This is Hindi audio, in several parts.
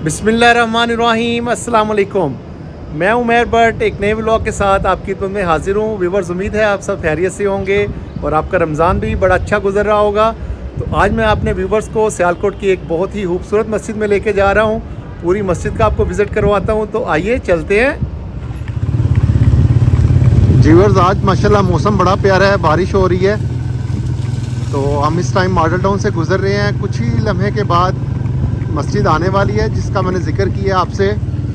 बिस्मिल्लाहिर्रहमानिर्रहीम, अस्सलाम वालेकुम। मैं उमर भट्ट एक नए व्लॉग के साथ आपकी खिदमत में हाजिर हूँ। व्यूअर्स, उम्मीद है आप सब खैरियत से होंगे और आपका रमज़ान भी बड़ा अच्छा गुजर रहा होगा। तो आज मैं अपने व्यूअर्स को सियालकोट की एक बहुत ही खूबसूरत मस्जिद में लेके जा रहा हूँ। पूरी मस्जिद का आपको विज़िट करवाता हूँ, तो आइए चलते हैं। व्यूअर्स, आज माशाल्लाह मौसम बड़ा प्यारा है, बारिश हो रही है। तो हम इस टाइम मॉडल टाउन से गुज़र रहे हैं। कुछ ही लम्हे के बाद मस्जिद आने वाली है जिसका मैंने जिक्र किया आपसे।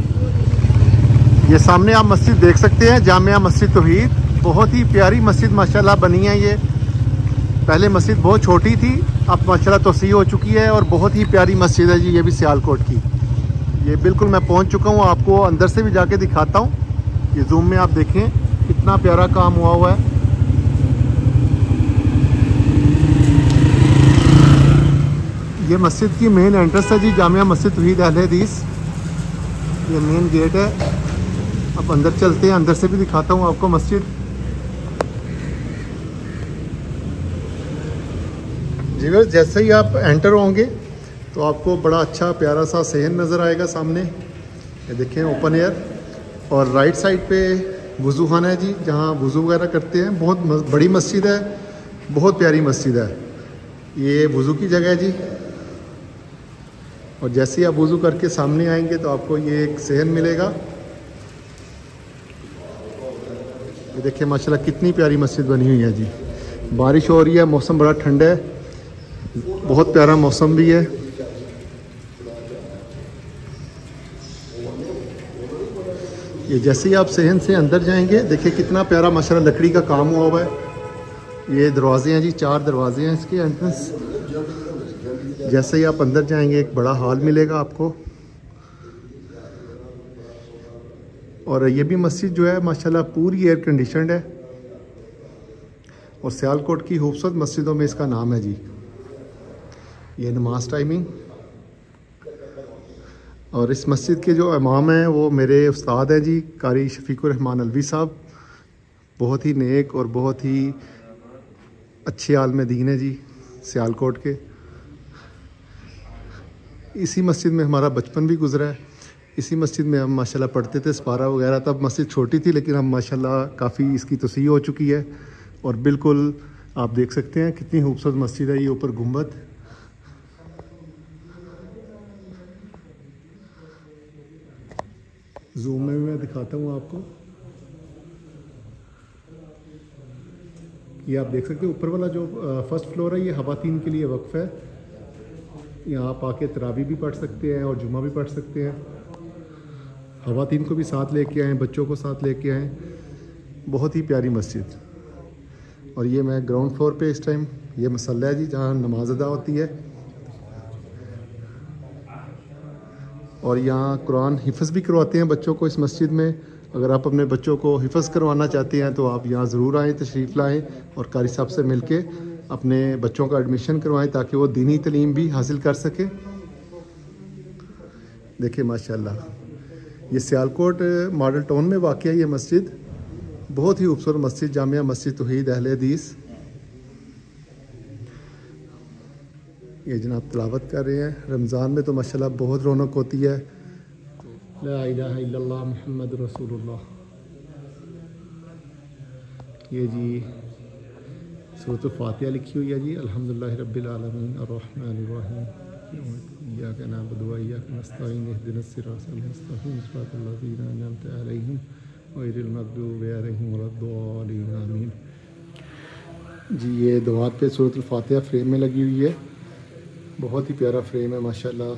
ये सामने आप मस्जिद देख सकते हैं, जामिया मस्जिद तौहीद। बहुत ही प्यारी मस्जिद माशाल्लाह बनी है। ये पहले मस्जिद बहुत छोटी थी, अब माशाल्लाह तोसी हो चुकी है और बहुत ही प्यारी मस्जिद है जी। ये भी सियालकोट की, ये बिल्कुल मैं पहुंच चुका हूं। आपको अंदर से भी जाके दिखाता हूं। ये जूम में आप देखें कितना प्यारा काम हुआ है। ये मस्जिद की मेन एंट्रेंस है जी, जामिया मस्जिद तौहीद अहले हदीस। ये मेन गेट है। अब अंदर चलते हैं, अंदर से भी दिखाता हूँ आपको मस्जिद। जी बस, जैसे ही आप एंटर होंगे तो आपको बड़ा अच्छा प्यारा सा सहन नज़र आएगा सामने। ये देखें, ओपन एयर। और राइट साइड पे वज़ू खाना है जी, जहाँ वज़ू वगैरह करते हैं। बहुत बड़ी मस्जिद है, बहुत प्यारी मस्जिद है। ये वज़ू की जगह है जी। और जैसे ही आप वज़ू करके सामने आएंगे तो आपको ये एक सहन मिलेगा। ये देखिए माशाल्लाह कितनी प्यारी मस्जिद बनी हुई है जी। बारिश हो रही है, मौसम बड़ा ठंडा है, बहुत प्यारा मौसम भी है। ये जैसे ही आप सहन से अंदर जाएंगे, देखिए कितना प्यारा माशाल्लाह लकड़ी का काम हुआ है। ये दरवाजे हैं जी, 4 दरवाजे हैं इसके एंट्रेंस। जैसे ही आप अंदर जाएंगे एक बड़ा हॉल मिलेगा आपको। और ये भी मस्जिद जो है माशाल्लाह पूरी एयर कंडीशनड है और सियालकोट की खूबसूरत मस्जिदों में इसका नाम है जी। ये नमाज टाइमिंग। और इस मस्जिद के जो इमाम हैं वो मेरे उस्ताद हैं जी, कारी शफीकुर रहमान अलवी साहब। बहुत ही नेक और बहुत ही अच्छे आलिम दीन है जी सियालकोट के। इसी मस्जिद में हमारा बचपन भी गुजरा है। इसी मस्जिद में हम माशाल्लाह पढ़ते थे सपारा वगैरह। तब मस्जिद छोटी थी, लेकिन हम माशाल्लाह काफ़ी इसकी तोसी हो चुकी है। और बिल्कुल आप देख सकते हैं कितनी खूबसूरत मस्जिद है। ये ऊपर गुंबद। जूम में मैं दिखाता हूँ आपको। ये आप देख सकते हैं ऊपर वाला जो फर्स्ट फ्लोर है, ये खवातीन के लिए वक्फ है। यहाँ आप आके तरावी भी पढ़ सकते हैं और जुमा भी पढ़ सकते हैं। खवातीन को भी साथ लेके आएँ, बच्चों को साथ लेके आएँ। बहुत ही प्यारी मस्जिद। और ये मैं ग्राउंड फ्लोर पे इस टाइम, ये मसल्ला है जी जहाँ नमाज अदा होती है। और यहाँ कुरान हिफ्ज़ भी करवाते हैं बच्चों को इस मस्जिद में। अगर आप अपने बच्चों को हिफ्ज़ करवाना चाहते हैं तो आप यहाँ ज़रूर आएँ, तशरीफ़ लाएँ और कारी साहब से मिल के अपने बच्चों का एडमिशन करवाएं ताकि वो दीनी तालीम भी हासिल कर सके। देखिए माशाल्लाह, ये सियालकोट मॉडल टाउन में वाक़या ये मस्जिद बहुत ही खूबसूरत मस्जिद, जामिया मस्जिद तौहीद अहले हदीस। ये जनाब तिलावत कर रहे हैं। रमज़ान में तो माशाल्लाह बहुत रौनक होती है। ला इलाहा इल्लल्लाह मुहम्मद रसूलुल्लाह। ये जी सूरत फातिहा लिखी हुई है जी। अल्हम्दुलिल्लाहि रब्बिल आलमीन अर्रहमानिर रहीम इय्याका नअबुदु व इय्याका नस्तईन इहदिनस सिरातल मुस्तक़ीम सिरातल लज़ीना अनअमता अलैहिम गैरिल मग़दूबि अलैहिम वलद्दालीन आमीन। जी ये दीवार पे सूरत फातिहा फ्रेम में लगी हुई है। बहुत ही प्यारा फ्रेम है माशाल्लाह।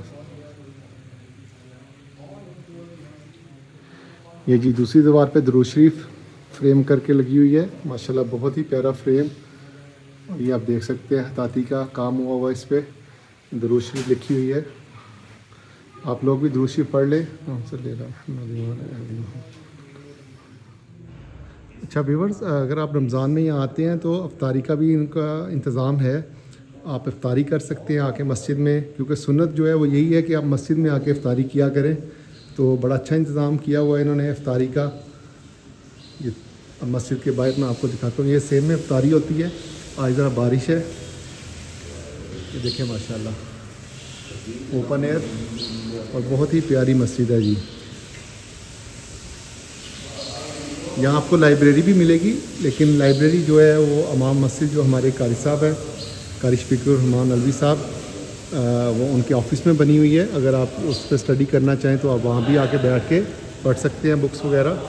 ये जी दूसरी दीवार पे दुरूद शरीफ फ्रेम करके लगी हुई है माशाल्लाह। बहुत ही प्यारा फ्रेम। और ये आप देख सकते हैं ताती का काम हुआ इस पर, दुरूद शरीफ लिखी हुई है। आप लोग भी दुरूद शरीफ पढ़ लें। अच्छा व्यूअर्स, अगर आप रमज़ान में यहाँ आते हैं तो अफ्तारी का भी इनका इंतज़ाम है। आप इफ्तारी कर सकते हैं आके मस्जिद में, क्योंकि सुन्नत जो है वो यही है कि आप मस्जिद में आके इफ्तारी किया करें। तो बड़ा अच्छा इंतज़ाम किया हुआ है इन्होंने इफ्तारी का। ये अब मस्जिद के बाहर मैं आपको दिखाता हूँ। ये सेम में इफ्तारी होती है। आज ज़रा बारिश है। ये देखिए माशाल्लाह ओपन एयर। और बहुत ही प्यारी मस्जिद है जी। यहाँ आपको लाइब्रेरी भी मिलेगी, लेकिन लाइब्रेरी जो है वो इमाम मस्जिद जो हमारे कारी साहब हैं, कारी शफीकुर रहमान अलवी साहब, वो उनके ऑफिस में बनी हुई है। अगर आप उस पर स्टडी करना चाहें तो आप वहाँ भी आके बैठ के पढ़ सकते हैं बुक्स वगैरह।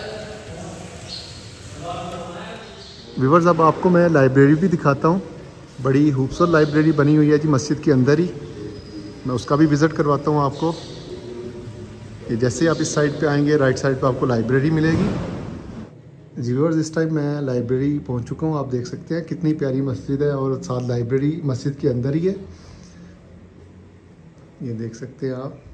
व्यूअर्स, अब आपको मैं लाइब्रेरी भी दिखाता हूँ। बड़ी खूबसूरत लाइब्रेरी बनी हुई है जी मस्जिद के अंदर ही। मैं उसका भी विज़िट करवाता हूँ आपको। ये जैसे आप इस साइड पे आएंगे, राइट साइड पे आपको लाइब्रेरी मिलेगी जी। व्यूअर्स, इस टाइम मैं लाइब्रेरी पहुँच चुका हूँ। आप देख सकते हैं कितनी प्यारी मस्जिद है और साथ लाइब्रेरी मस्जिद के अंदर ही है। ये देख सकते हैं आप।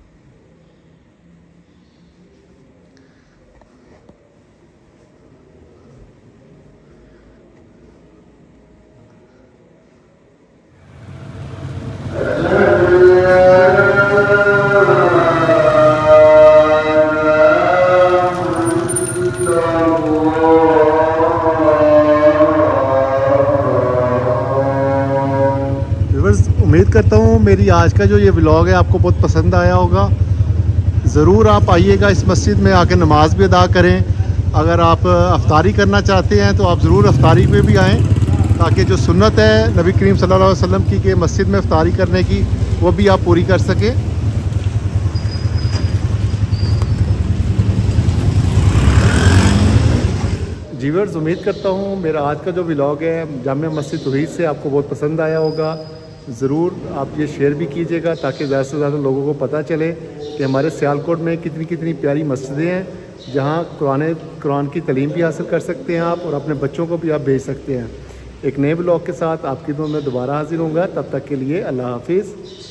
उम्मीद करता हूँ मेरी आज का जो ये व्लॉग है आपको बहुत पसंद आया होगा। ज़रूर आप आइएगा इस मस्जिद में, आके नमाज़ भी अदा करें। अगर आप अफ्तारी करना चाहते हैं तो आप ज़रूर अफ्तारी पे भी आएँ, ताकि जो सुन्नत है नबी करीम सल्लल्लाहु अलैहि वसल्लम की कि मस्जिद में अफ्तारी करने की, वो भी आप पूरी कर सकें। जी व्यूअर्स, उम्मीद करता हूँ मेरा आज का जो व्लॉग है जामिया मस्जिद तौहीद से आपको बहुत पसंद आया होगा। ज़रूर आप ये शेयर भी कीजिएगा ताकि ज़्यादा से ज़्यादा लोगों को पता चले कि हमारे सियालकोट में कितनी कितनी प्यारी मस्जिदें हैं जहाँ कुरान की तालीम भी हासिल कर सकते हैं आप, और अपने बच्चों को भी आप भेज सकते हैं। एक नए व्लॉग के साथ आपकी दुआ में दोबारा हाजिर होऊंगा। तब तक के लिए अल्लाह हाफिज़।